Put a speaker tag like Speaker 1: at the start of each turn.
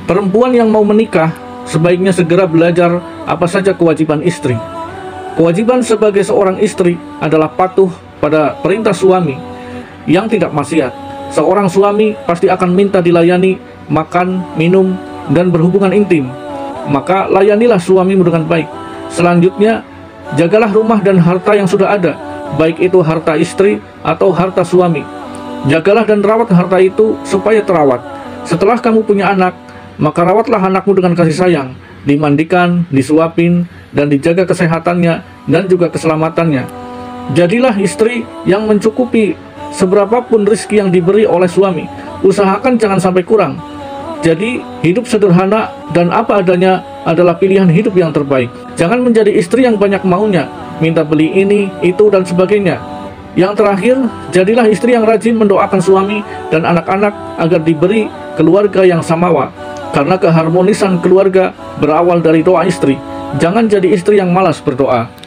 Speaker 1: Perempuan yang mau menikah sebaiknya segera belajar apa saja kewajiban istri. Kewajiban sebagai seorang istri adalah patuh pada perintah suami yang tidak maksiat. Seorang suami pasti akan minta dilayani, makan, minum, dan berhubungan intim. Maka layanilah suamimu dengan baik. Selanjutnya, jagalah rumah dan harta yang sudah ada, baik itu harta istri atau harta suami. Jagalah dan rawat harta itu supaya terawat. Setelah kamu punya anak, maka rawatlah anakmu dengan kasih sayang, dimandikan, disuapin, dan dijaga kesehatannya dan juga keselamatannya. Jadilah istri yang mencukupi seberapapun rezeki yang diberi oleh suami. Usahakan jangan sampai kurang. Jadi, hidup sederhana dan apa adanya adalah pilihan hidup yang terbaik. Jangan menjadi istri yang banyak maunya, minta beli ini, itu, dan sebagainya. Yang terakhir, jadilah istri yang rajin mendoakan suami dan anak-anak agar diberi keluarga yang samawa. Karena keharmonisan keluarga berawal dari doa istri. Jangan jadi istri yang malas berdoa.